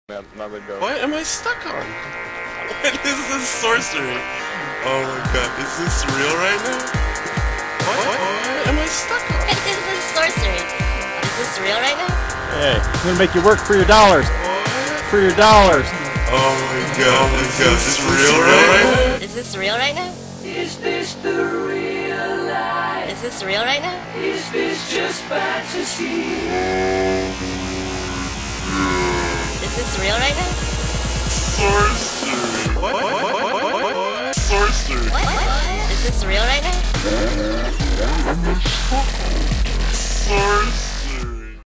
Another go. What am I stuck on? What is this sorcery? Oh my god, is this real right now? What am I stuck on? What is this sorcery? Is this real right now? Hey, I'm gonna make you work for your dollars. What? For your dollars. Oh my god, is this real right now? Is this real right now? Is this the real life? Is this real right now? Is this just fantasy? Is this real right now? Sorcery. What? Sorcery. What? Is this real right now? Sorcery.